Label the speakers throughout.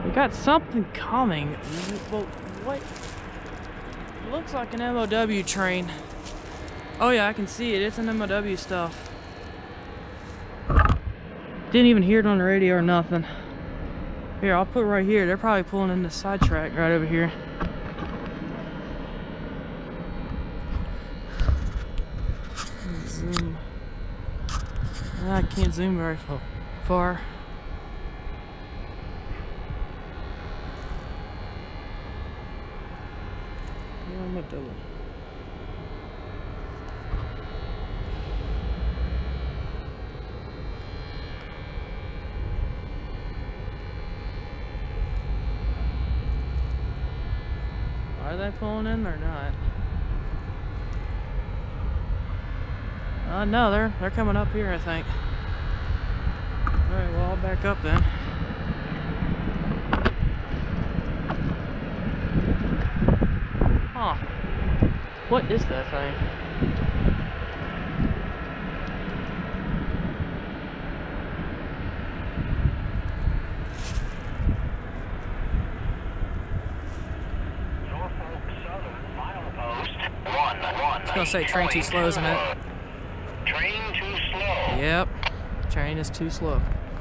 Speaker 1: We got something coming. Well, what? It looks like an MOW train. Oh yeah, I can see it. It's an MOW stuff. Didn't even hear it on the radio or nothing. Here, I'll put it right here. They're probably pulling in the sidetrack right over here. Zoom. I can't zoom very far. I'm a double. Are they pulling in or not? No, they're coming up here, I think. Alright, well, I'll back up then. Huh. What is that thing? It's gonna say train too slow, isn't it?
Speaker 2: Train too slow.
Speaker 1: Yep. Train is too slow.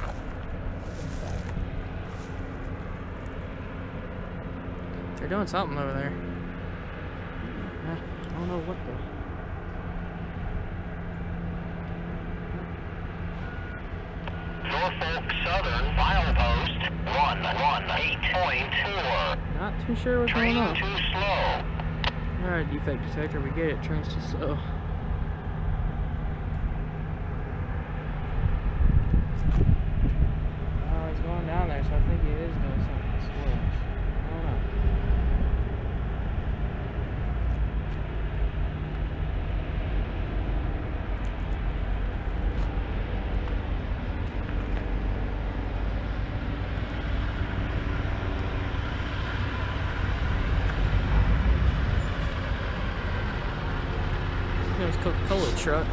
Speaker 1: They're doing something over there. I don't know what the...
Speaker 2: Norfolk Southern milepost 118.4.
Speaker 1: Not too sure what's going on.
Speaker 2: Train too slow.
Speaker 1: Alright, defect detector, we get it. Train's too slow. Oh, he's going down there, so I think he is doing something slow. I don't know. There's Coca-Cola truck.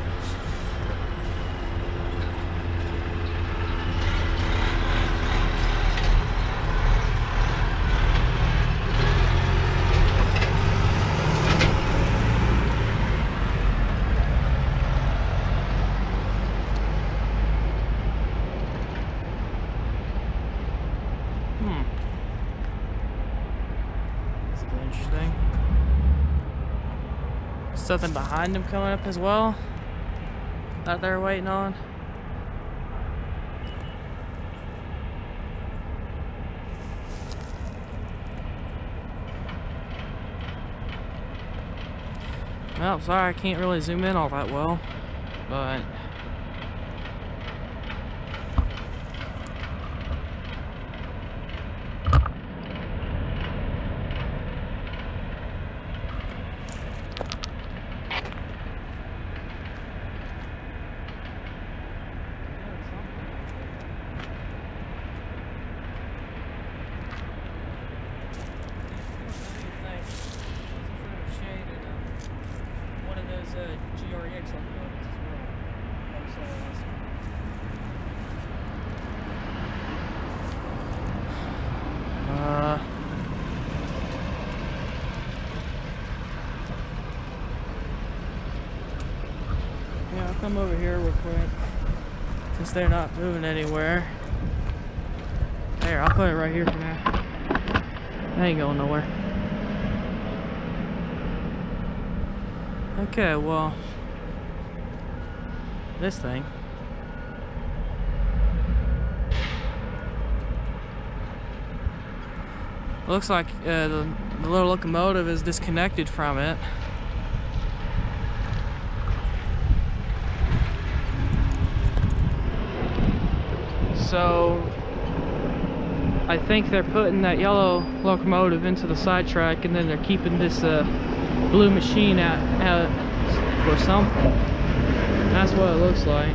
Speaker 1: That's interesting. Something behind them coming up as well that they're waiting on. Well, sorry I can't really zoom in all that well, but GREX on the buildings as well. Yeah, I'll come over here real quick since they're not moving anywhere. There, I'll put it right here for now. I ain't going nowhere. Okay, well, this thing. Looks like the little locomotive is disconnected from it. So I think they're putting that yellow locomotive into the sidetrack, and then they're keeping this blue machine out for something. That's what it looks like.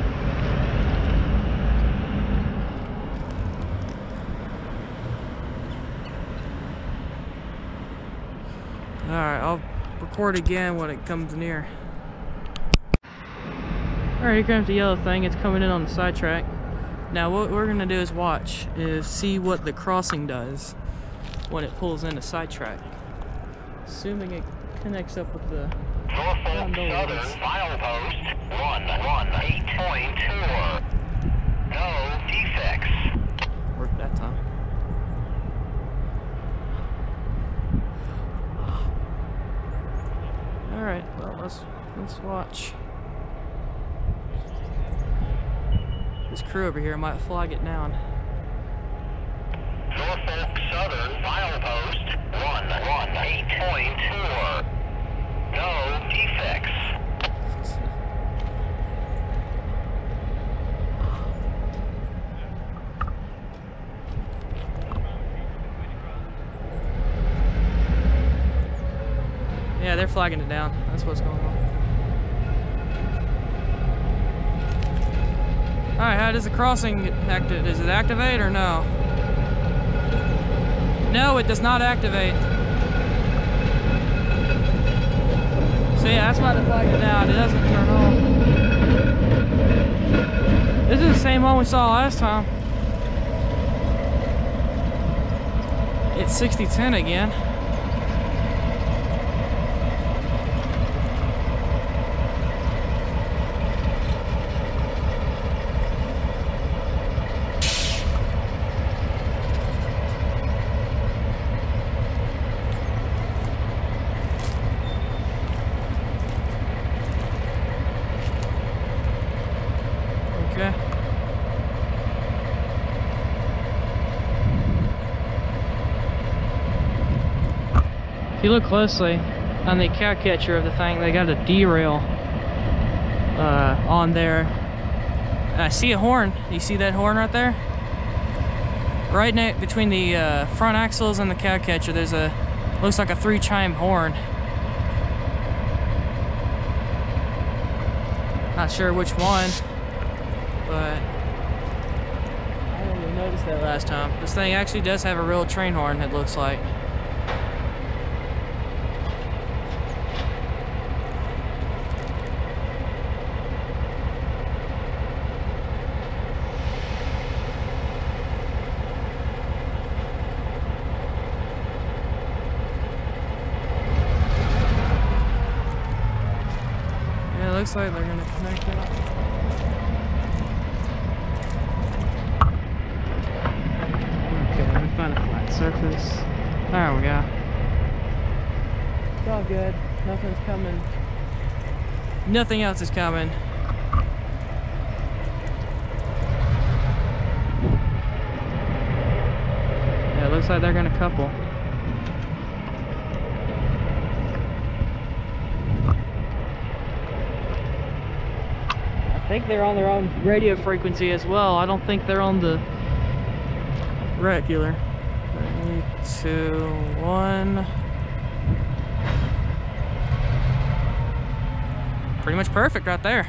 Speaker 1: Alright, I'll record again when it comes near. Alright, here comes the yellow thing. It's coming in on the sidetrack. Now what we're gonna do is see what the crossing does when it pulls into sidetrack. Assuming it connects up with the
Speaker 2: Norfolk
Speaker 1: gondolas.
Speaker 2: Southern milepost 118.2. No defects.
Speaker 1: Worked that time. All right, well let's watch. This crew over here might flag it down.
Speaker 2: Norfolk Southern milepost 118.2. No defects.
Speaker 1: Yeah, they're flagging it down. That's what's going on. Alright, how does the crossing get activated? Does it activate or no? No, it does not activate. So yeah, that's why they flagged it down. It doesn't turn on. This is the same one we saw last time. It's 6010 again. Okay. If you look closely on the cow catcher of the thing, they got a derail on there. And I see a horn. You see that horn right there? Right between the front axles and the cow catcher, there's looks like a 3-chime horn. Not sure which one, but I didn't even notice that last time. This thing actually does have a real train horn, it looks like. Yeah, it looks like they're gonna connect it up. Find a flat surface. There we go. It's all good. Nothing's coming. Nothing else is coming. Yeah, it looks like they're gonna couple. I think they're on their own radio frequency as well. I don't think they're on the regular. 3, 2, 1. Pretty much perfect right there.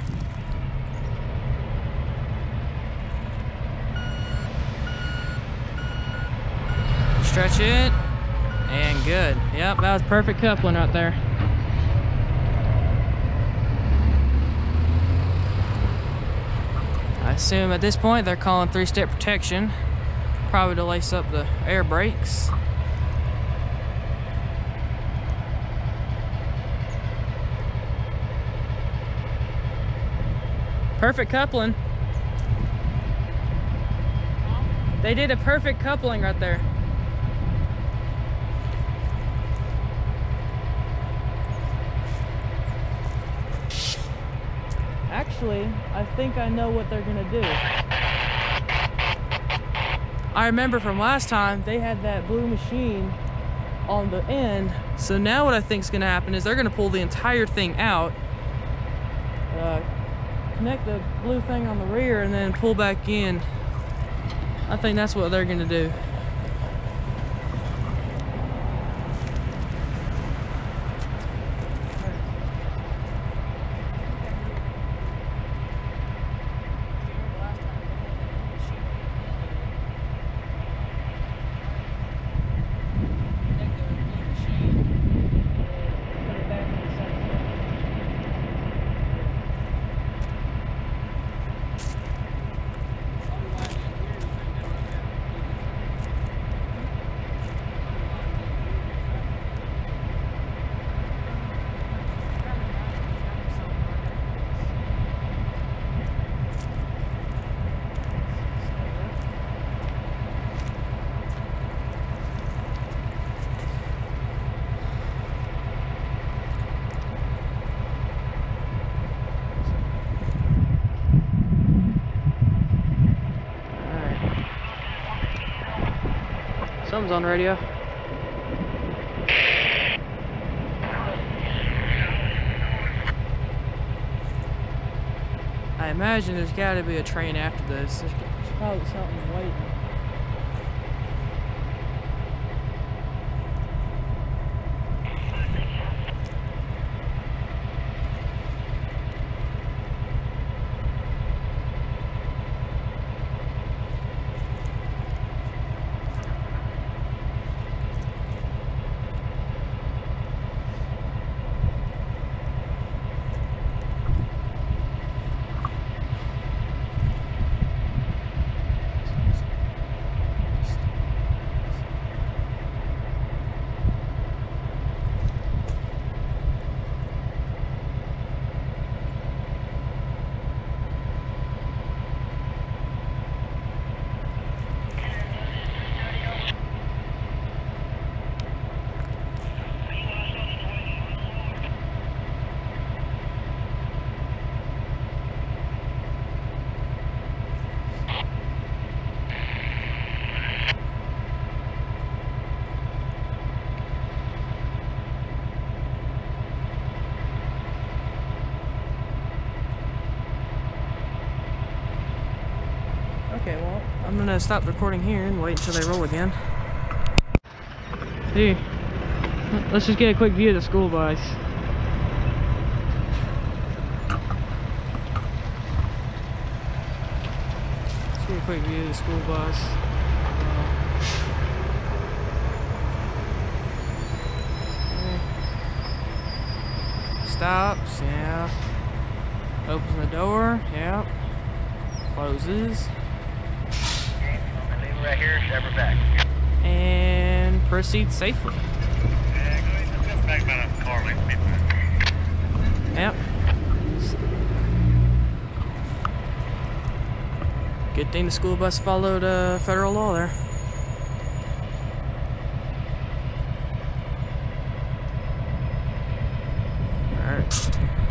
Speaker 1: Stretch it, and good. Yep, that was perfect coupling right there. I assume at this point they're calling 3-step protection. Probably to lace up the air brakes. Perfect coupling. They did a perfect coupling right there. Actually, I think I know what they're gonna do. I remember from last time, they had that blue machine on the end. So now what I think is gonna happen is they're gonna pull the entire thing out, connect the blue thing on the rear, and then pull back in. I think that's what they're gonna do. Something's on radio. I imagine there's got to be a train after this. There's probably something waiting. Okay, well, I'm gonna stop recording here and wait until they roll again. Hey, let's just get a quick view of the school bus. Let's get a quick view of the school bus. Stops, yeah. Opens the door, yeah. Closes.
Speaker 2: Right here, ever back.
Speaker 1: And proceed safely.
Speaker 2: Yeah, go ahead and back about a car length.
Speaker 1: Yep. Good thing the school bus followed federal law there. Alright.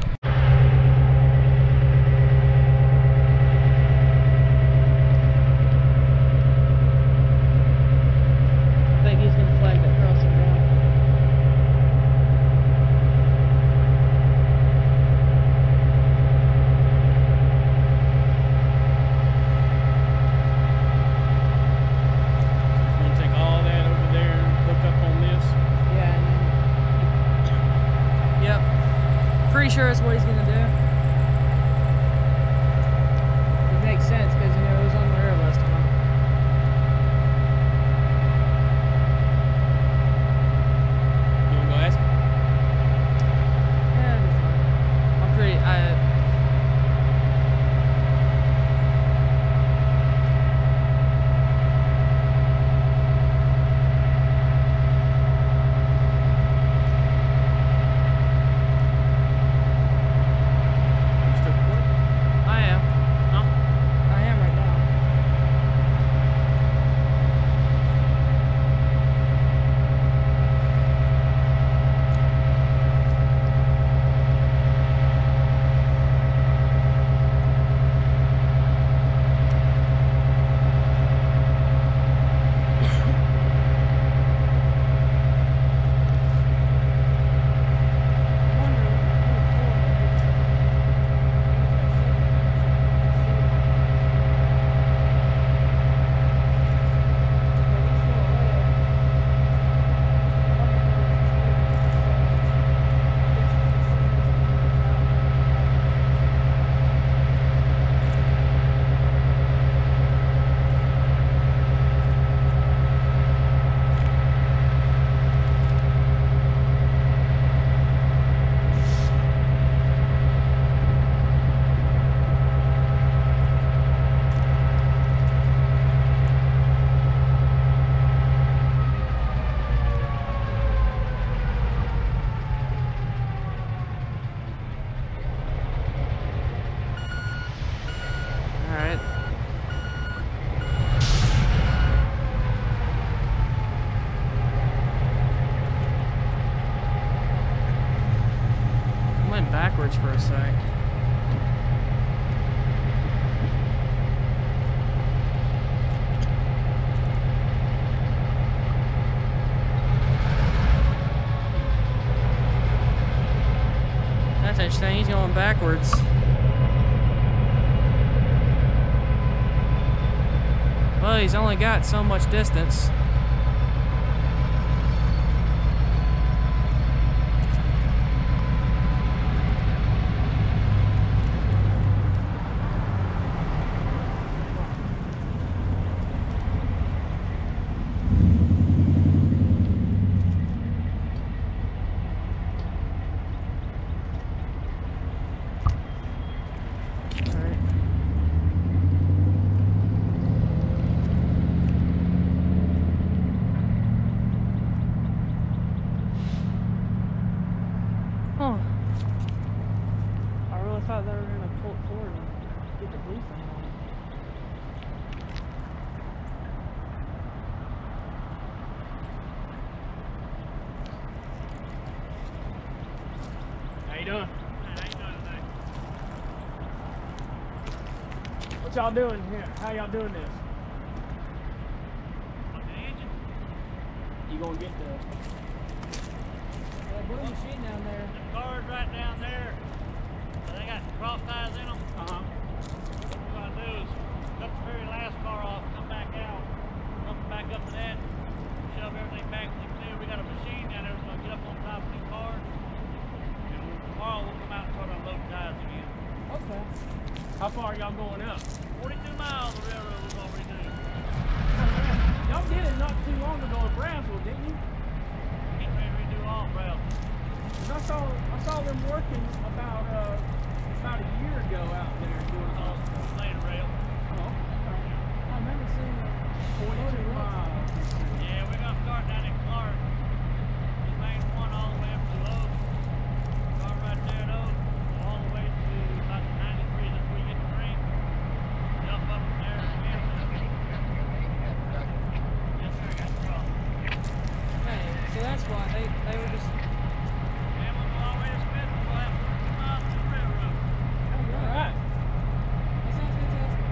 Speaker 1: Pretty sure that's what he's gonna do. It makes sense because you know it was on the rail last time. You wanna go ask? Yeah, it'll be fine. I'm pretty. Backwards for a sec. going backwards. Well, he's only got so much distance. Huh. I really thought they were going to pull it forward and get the blue thing on it.
Speaker 3: How you doing? How you doing today? What y'all doing here? How y'all doing this? On the engine? You gonna get the
Speaker 1: That blue machine down there.
Speaker 4: The cars right down there, so they got cross ties in them.
Speaker 3: uh-huh.
Speaker 4: What we're going to do is cut the very last car off, come back out, come back up to that, shove everything back to the canoe. We got a machine down there that's going to get up on top of the car, and tomorrow we'll come out and start unloading ties again.
Speaker 3: Okay. How far are y'all going up?
Speaker 4: 42 miles of railroad we're going to redo.
Speaker 3: Y'all did it not too long ago in Brownsville, didn't you?
Speaker 4: Getting ready to redo all rail.
Speaker 3: 'Cause I saw them working about a year ago out there doing all
Speaker 4: Later rail.
Speaker 3: Oh, okay.
Speaker 1: I remember seeing that.
Speaker 3: 42 miles.
Speaker 4: Yeah, we're going to start down in Clark. The main one all the way up to Oak. Start right there at Oak, all the way to about 93. That's where you get the train. Jump up from there again. Yes, sir, got the cross.
Speaker 1: Hey, so that's why they were just.
Speaker 4: And we'll go all the way to Smith. We'll have 42 miles to the railroad.
Speaker 3: All right.
Speaker 1: That sounds fantastic.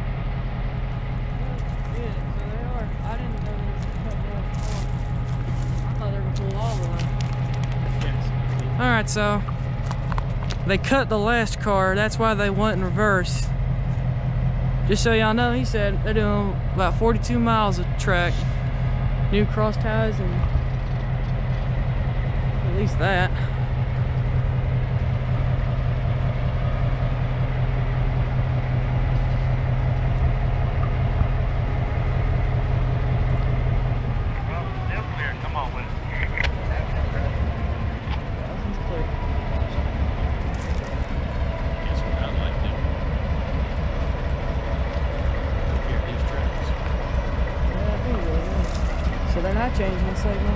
Speaker 1: Yeah, so they are. I didn't know they was cutting off. I thought they were pull all the way.
Speaker 3: Yes.
Speaker 1: Alright, so they cut the last car. That's why they went in reverse. Just so y'all know, he said they're doing about 42 miles of track. New cross ties and at least that.
Speaker 2: Well, still clear. Come on with it.
Speaker 3: Guess what I'd like to do? Compare these tracks.
Speaker 1: Yeah, I think it is. So they're not changing the signal.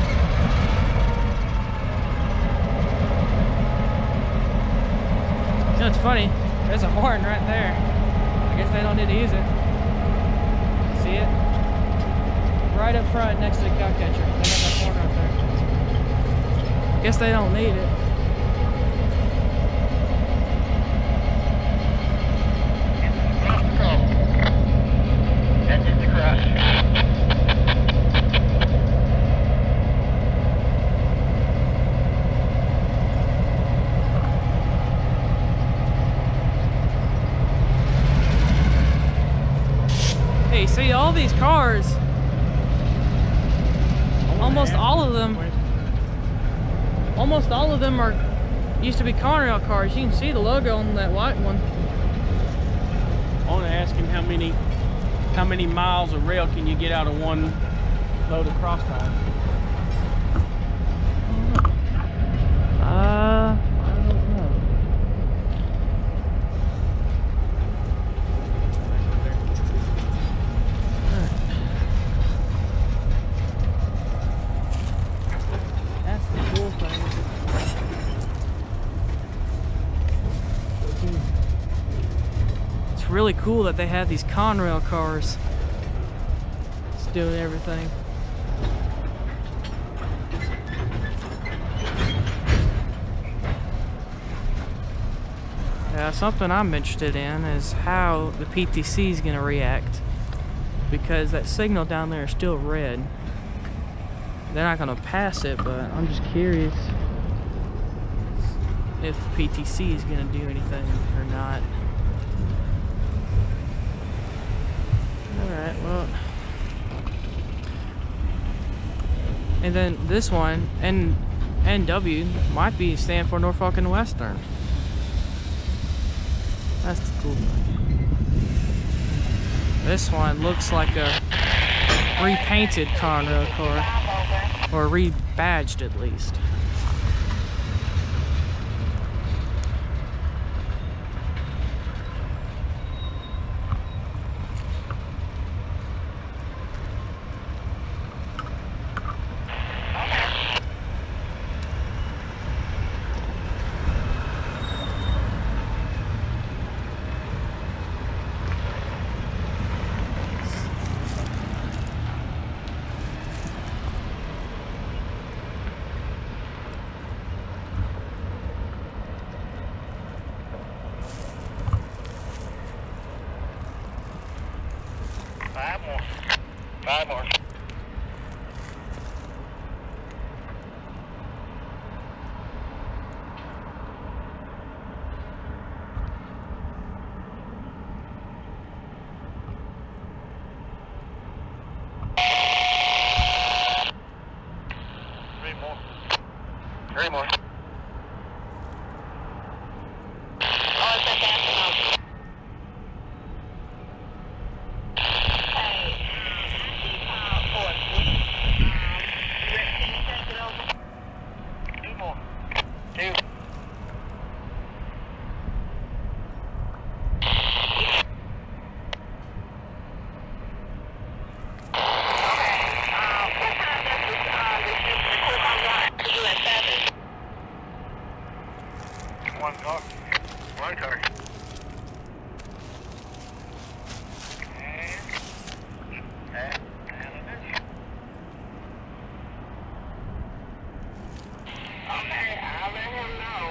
Speaker 1: You know, it's funny. There's a horn right there. I guess they don't need to use it. See it? Right up front next to the cow catcher. They got that horn right there. Guess they don't need it.
Speaker 2: Cross the call. That's just the cross.
Speaker 1: Hey, see all these cars, almost all of them are used to be Conrail cars. You can see the logo on that white one.
Speaker 3: I want to ask him how many miles of rail can you get out of one load of cross ties?
Speaker 1: I don't know. That's the cool thing. It's really cool that they have these Conrail cars. It's doing everything. Something I'm interested in is how the PTC is going to react, because that signal down there is still red. They're not going to pass it, but I'm just curious if the PTC is going to do anything or not. Alright, well. And then this one, NW, might be stand for Norfolk and Western. That's the cool thing. This one looks like a repainted Conrail car, or rebadged at least.
Speaker 2: Five more. Three more. One car. Okay, I'll let him know.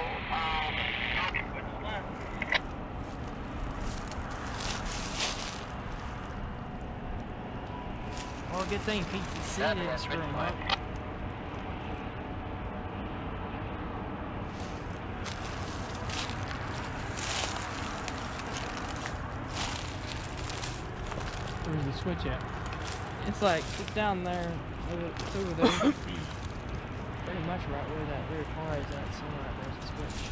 Speaker 1: Well, good thing PTC didn't screw him up.
Speaker 3: Where's the switch at?
Speaker 1: It's like, it's down there, it's over there. Pretty much right where that rear car is at, so there's the switch.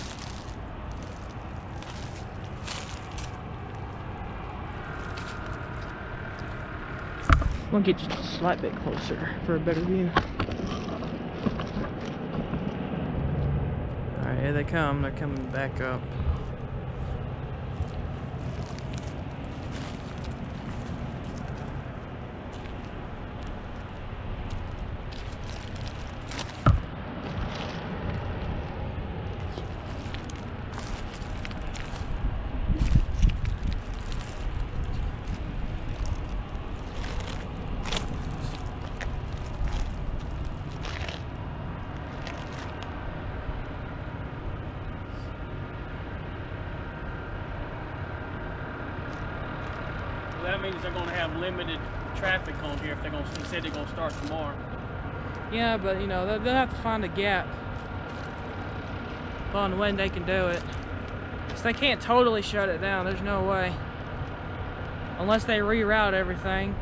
Speaker 1: I'm gonna get just a slight bit closer for a better view. Alright, here they come, they're coming back up.
Speaker 3: That means they're going to have limited traffic on here if they're going to, they said they're going to start tomorrow.
Speaker 1: Yeah, but you know, they'll have to find a gap on when they can do it. So they can't totally shut it down, there's no way. Unless they reroute everything.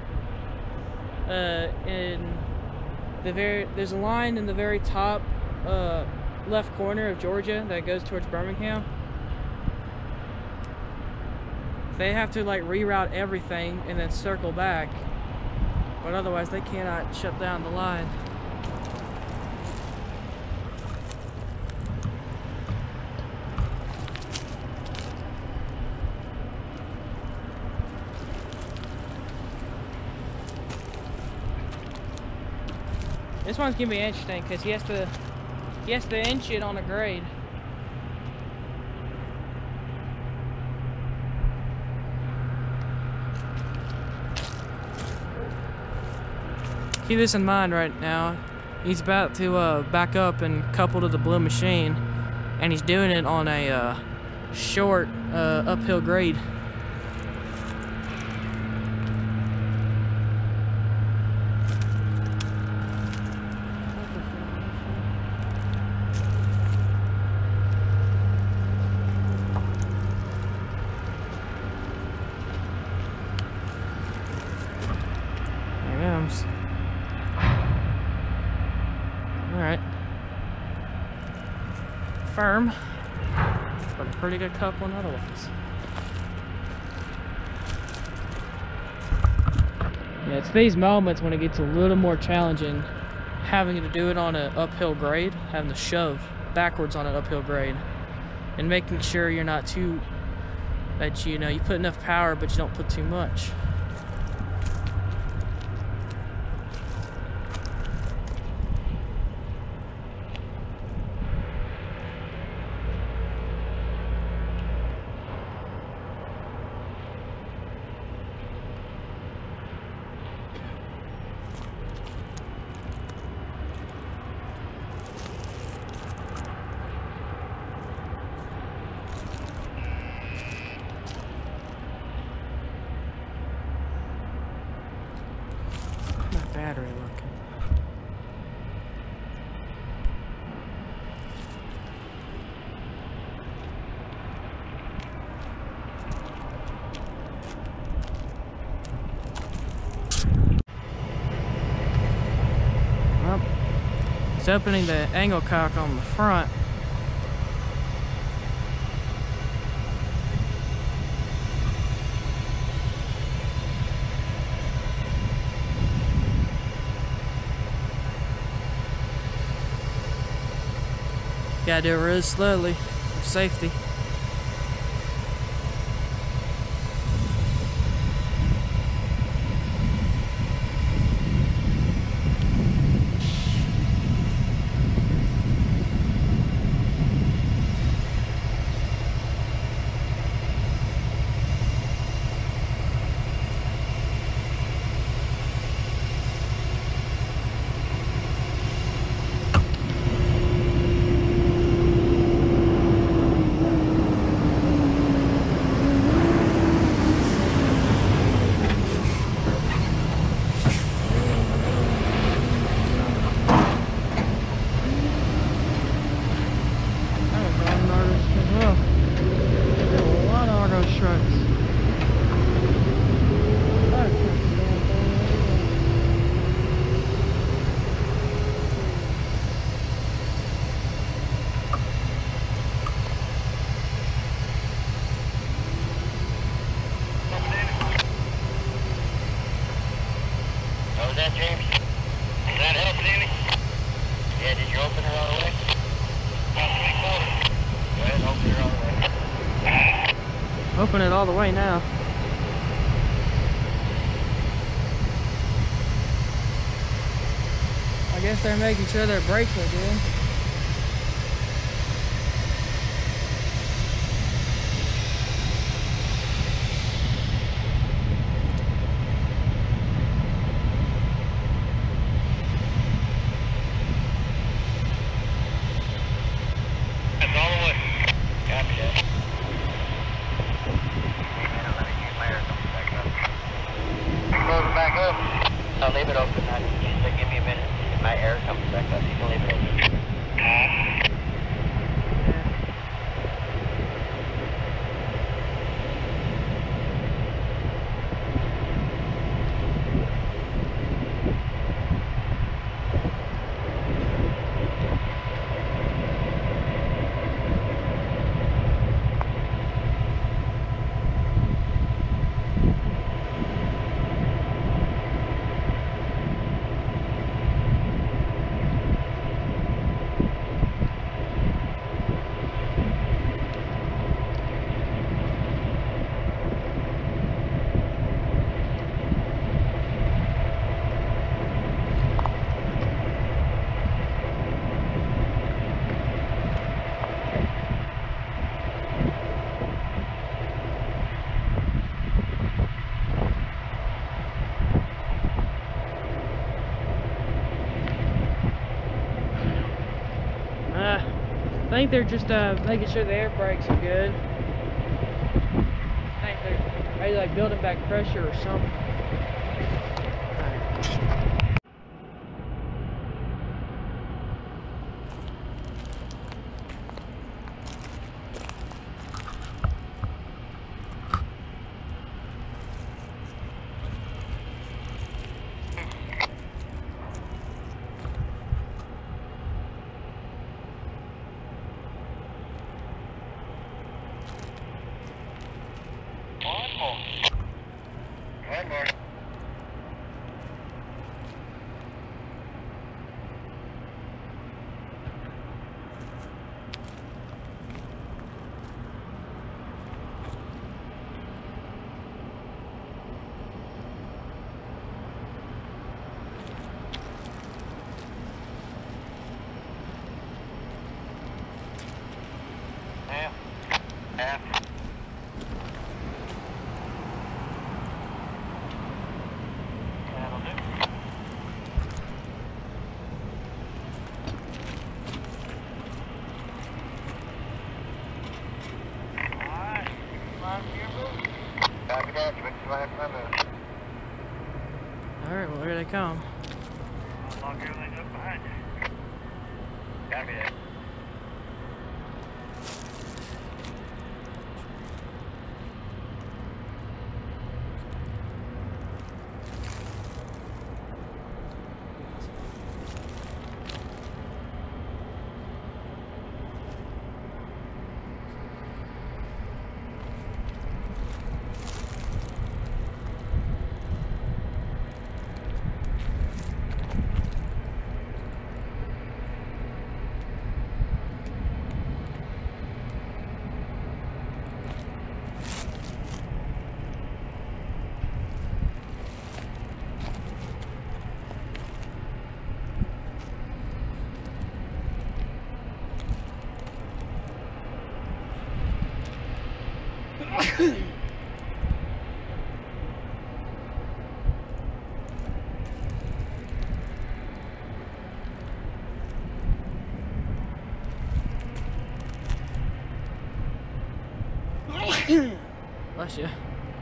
Speaker 1: There's a line in the very top left corner of Georgia that goes towards Birmingham. They have to like reroute everything and then circle back, but otherwise they cannot shut down the line. This one's gonna be interesting because he has to inch it on a grade. Keep this in mind right now. He's about to back up and couple to the blue machine, and he's doing it on a short uphill grade. firm, but a pretty good coupling otherwise. Yeah, it's these moments when it gets a little more challenging, having to do it on an uphill grade, having to shove backwards on an uphill grade, and making sure you're not too, that you put enough power but you don't put too much. Battery looking. Well, it's opening the angle cock on the front. Gotta do it really slowly for safety.
Speaker 2: Was that James? Is that help, Danny? Yeah, did you open her all the way? About 3/4. Go ahead, open her all the way.
Speaker 1: Open it all the way now. I guess they're making sure their brakes are good.
Speaker 2: I'll leave it open. Just give me a minute. If my air comes back up, you can leave it open.
Speaker 1: I think they're just making sure the air brakes are good. I think they're maybe like building back pressure or something.
Speaker 2: One more. Yeah. Yeah. That'll do. Alright. Line for your move. Copy that. You make the line for my move.
Speaker 1: Alright, well, here they come.
Speaker 4: I'll lock everything up behind you.
Speaker 2: Copy that.
Speaker 1: Bless you.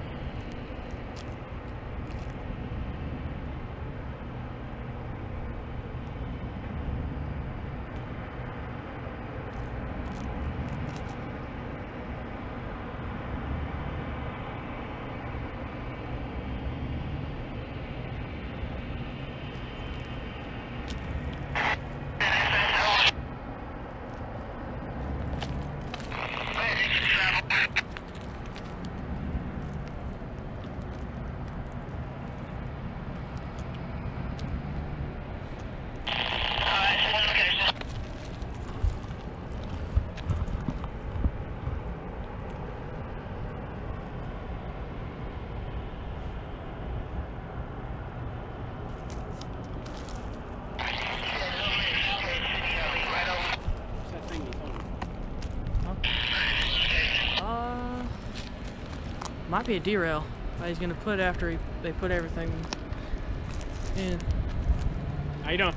Speaker 1: Might be a derail. He's gonna put after they put everything in.
Speaker 3: How you doing?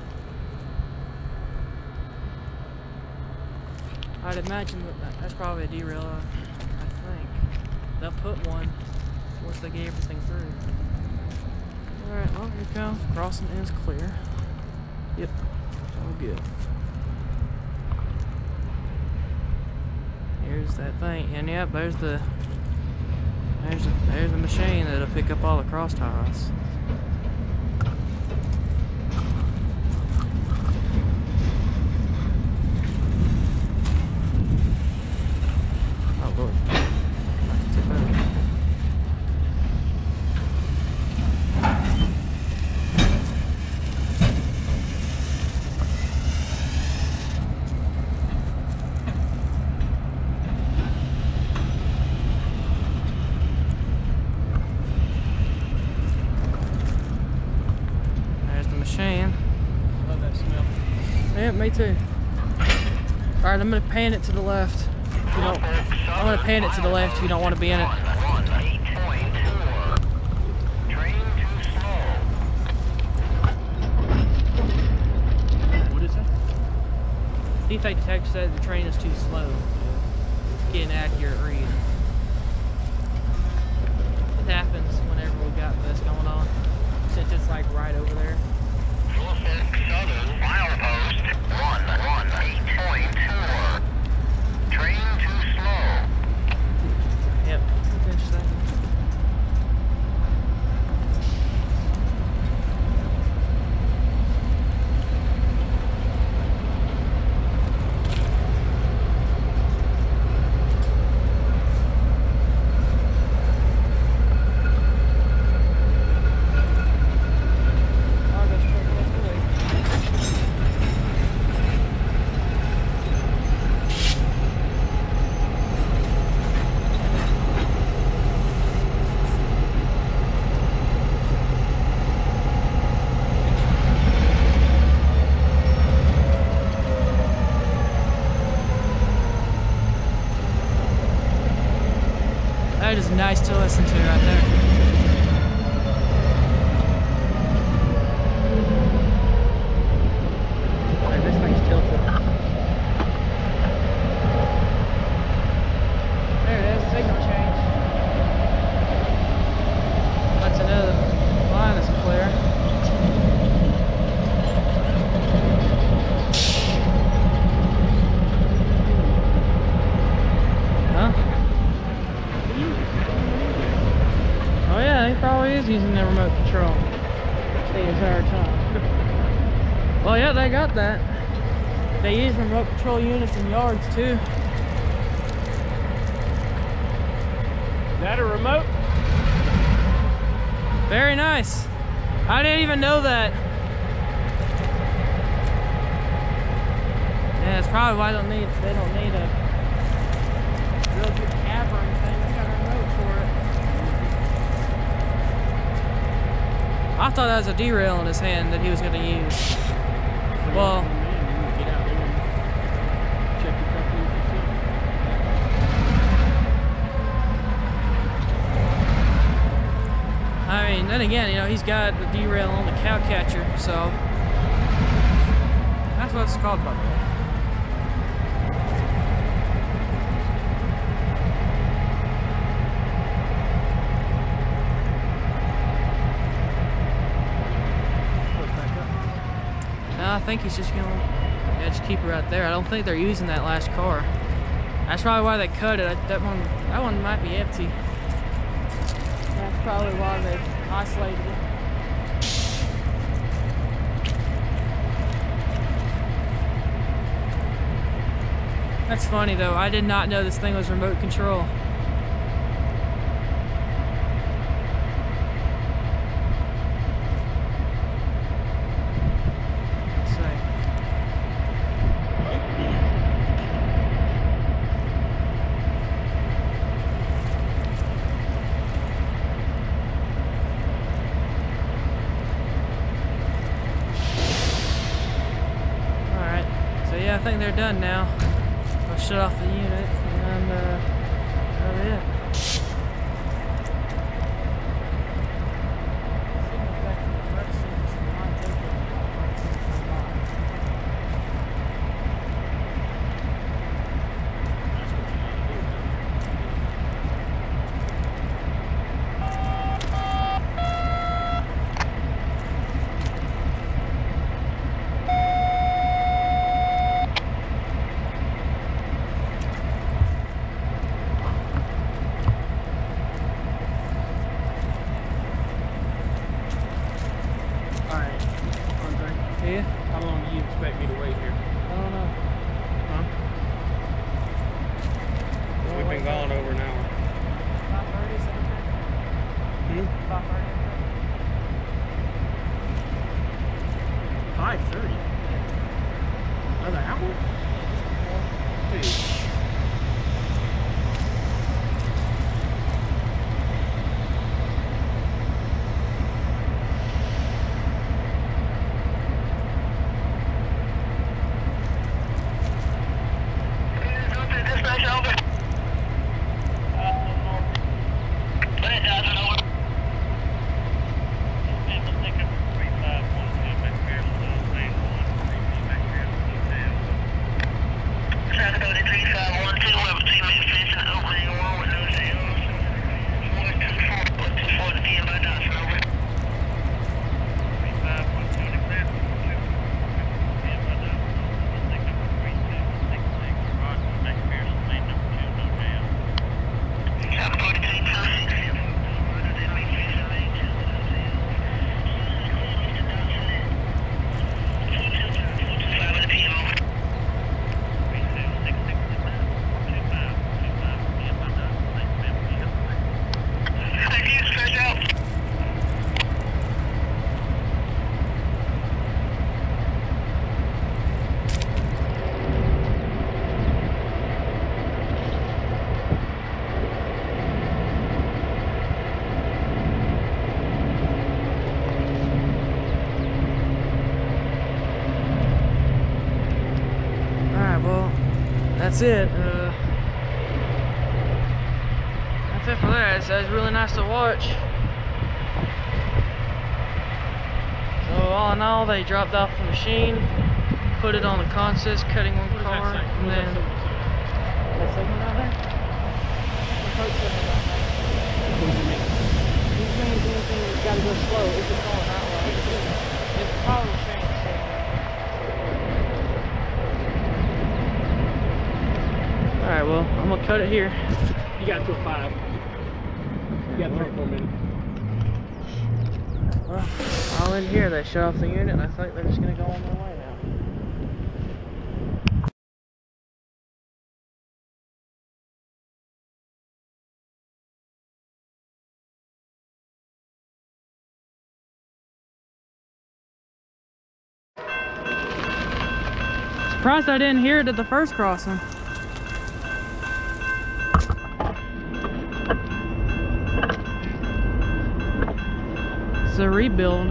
Speaker 1: I'd imagine that's probably a derail. I think they'll put one once they get everything through. All right, well here it comes. Crossing is clear. Yep, all good. Here's that thing, and yep, there's the machine that'll pick up all the cross ties. Oh Lord, I can tip over.
Speaker 3: Love that smell.
Speaker 1: Yeah, me too. Alright, I'm gonna pan it to the left. I'm gonna pan it to the left if you don't want to be in it.
Speaker 3: What is that?
Speaker 1: Defect detector said the train is too slow to get an accurate read. It happens whenever we got this going on, since it's like right over there.
Speaker 2: Southern milepost 118.2. Train too slow.
Speaker 1: Yep, that's interesting. That is nice to listen to right there. Hey, this thing's tilted. There it is, signal change. That's another line that's clear. Huh? Oh yeah, he probably is using the remote control the entire time. Well, yeah, they got that. They use remote control units in yards too.
Speaker 3: Is that a remote?
Speaker 1: Very nice. I didn't even know that. Yeah, that's probably why they don't need a real good cab or anything. They got a remote for it. I thought that was a derail in his hand that he was going to use. Well,
Speaker 3: Get out there and check your company yourself.
Speaker 1: I mean, then again, you know, he's got the derail on the cow catcher, so that's what it's called, buddy. No, I think he's just gonna just keep it right there. I don't think they're using that last car. That's probably why they cut it. That one might be empty. That's probably why they isolated it. That's funny though. I did not know this thing was remote control. Let's see. Alright, so yeah, I think they're done now. I'll shut off the unit and oh yeah. Yeah?
Speaker 3: How long do you expect me to wait here?
Speaker 1: I don't know.
Speaker 3: Huh? We've been gone over an hour.
Speaker 1: 5:30 is that okay? 5:30.
Speaker 3: 5:30? Another hour? Dude. That's it. That's it
Speaker 1: again for that. So it's really nice to watch. So all in all, they dropped off the machine, put it on the consist, cutting one car, and then that signal down there. The code signal down there. These means anything that's got to go slow. It's just going that way. It's the power train. All right, well, I'm gonna cut it here.
Speaker 3: You got to a 5. You got 3 or 4 minutes.
Speaker 1: Well, I'll end here. They shut off the unit, and I think they're just gonna go on their way now. Surprised I didn't hear it at the first crossing. It's a rebuild.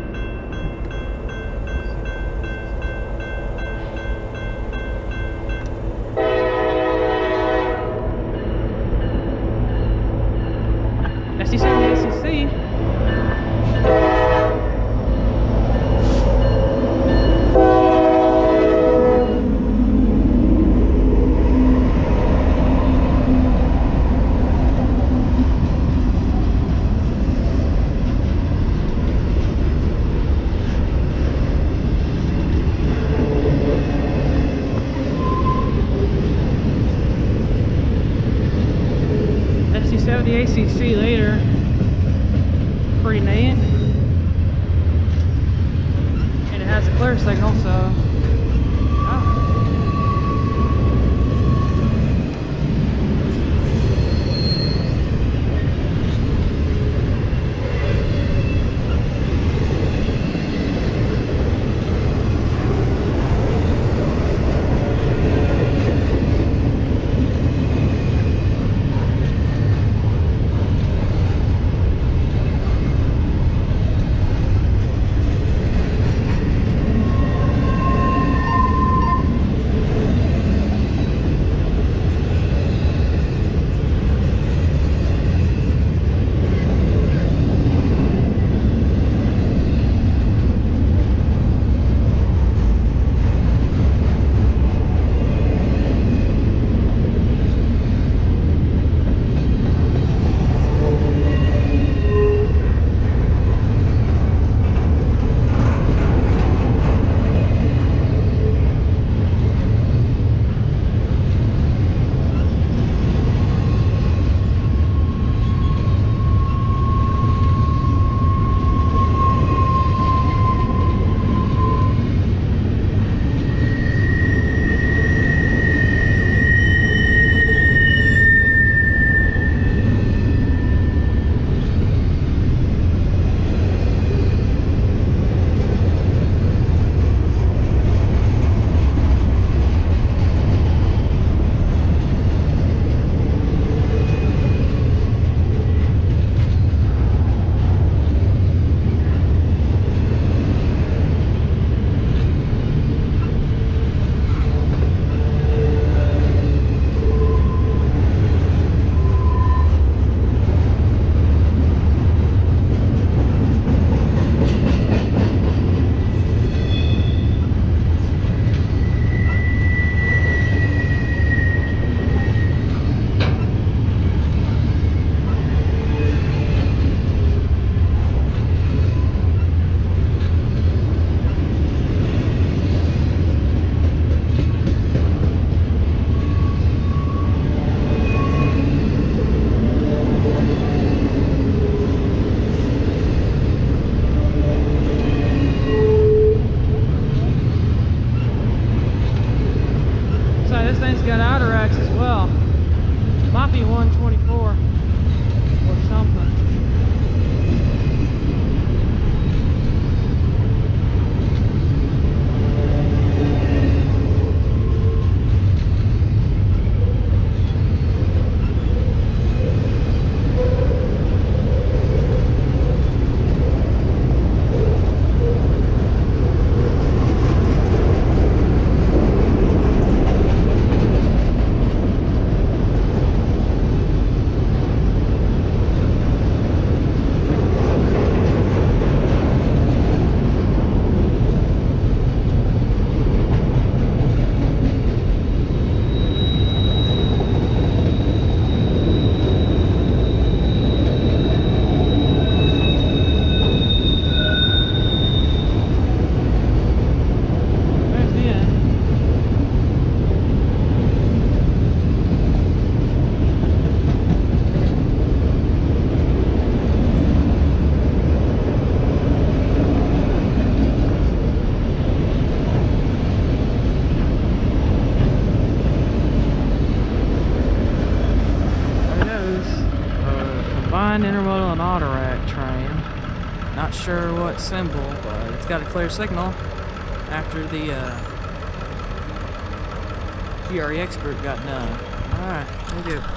Speaker 1: STC and ACC. The ACC later, pretty neat, and it has a clear signal, so intermodal and auto rack train. Not sure what symbol, but it's got a clear signal after the GRE expert got done. Alright, there we go.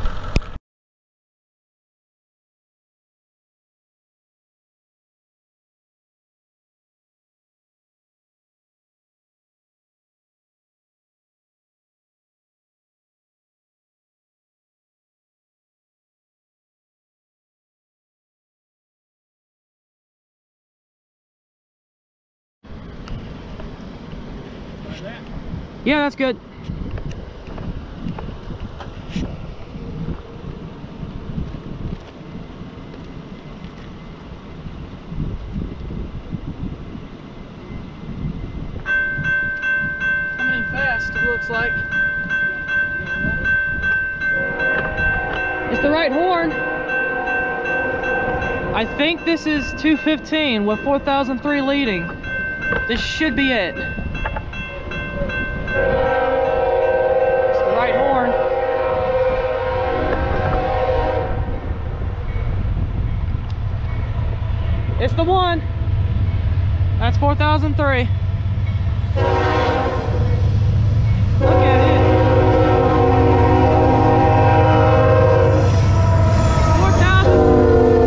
Speaker 1: Yeah, that's good. Coming in fast, it looks like. It's the right horn. I think this is 215 with 4003 leading. This should be it. It's the right horn. It's the one. That's 4003. Look at it. 4000.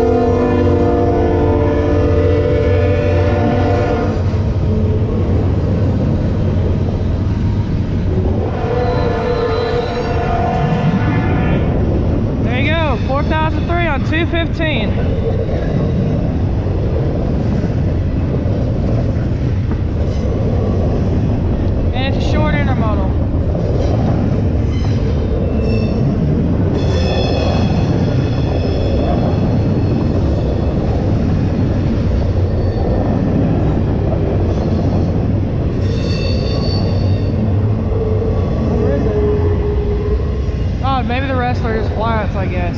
Speaker 1: There you go, 4003 on 215. Short intermodal. Where is it? Oh, maybe the rest are just flats, I guess.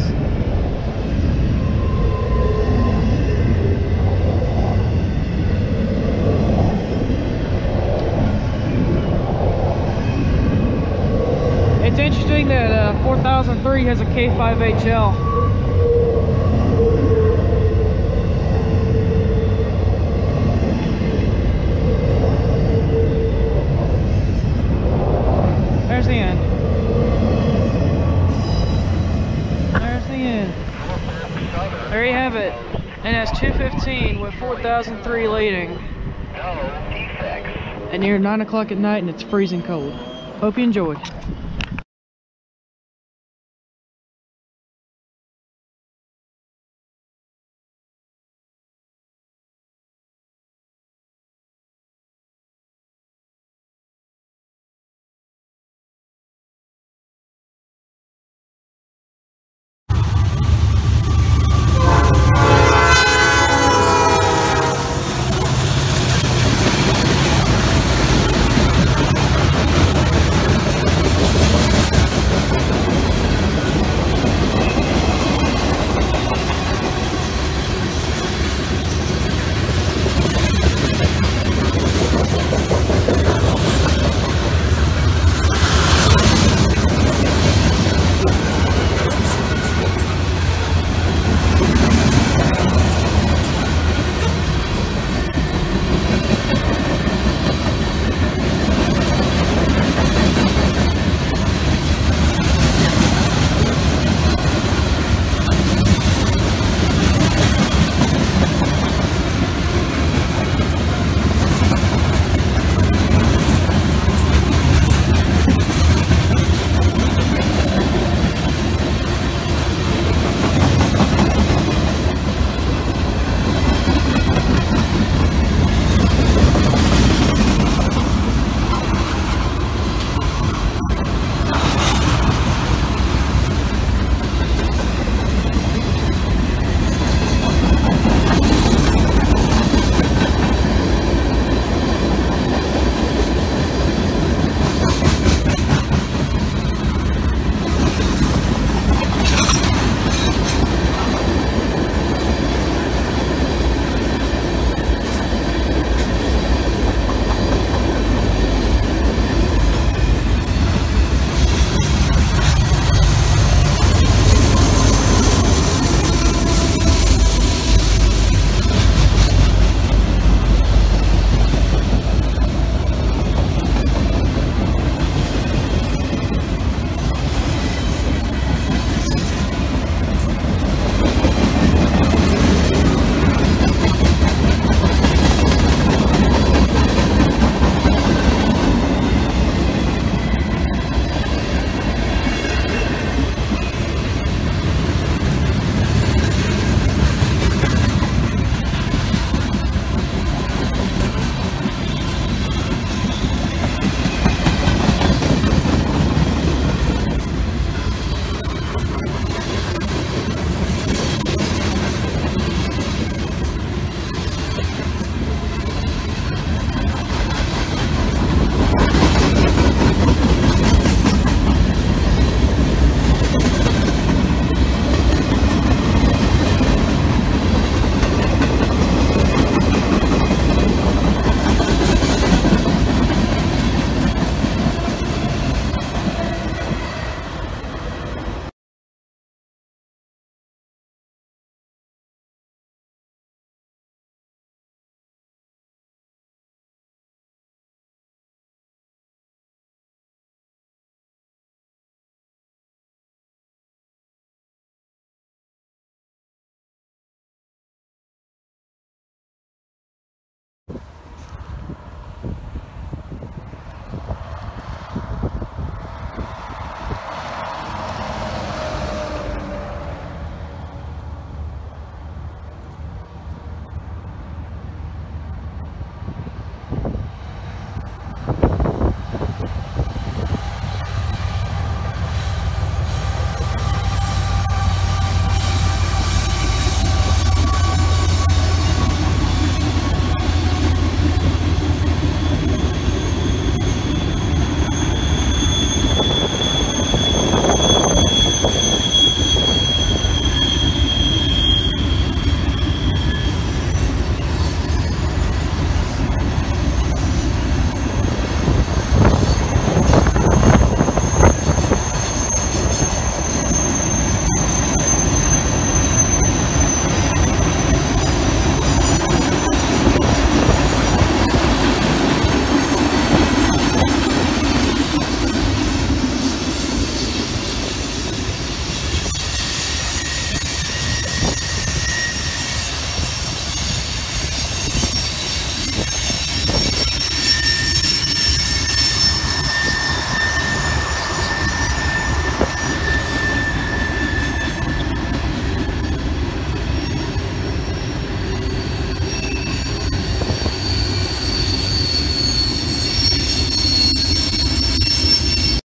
Speaker 1: It's interesting that 4003 has a K5HL. There's the end. There's the end. There you have it. And that's 215 with 4003 leading. And near 9 o'clock at night and it's freezing cold. Hope you enjoyed.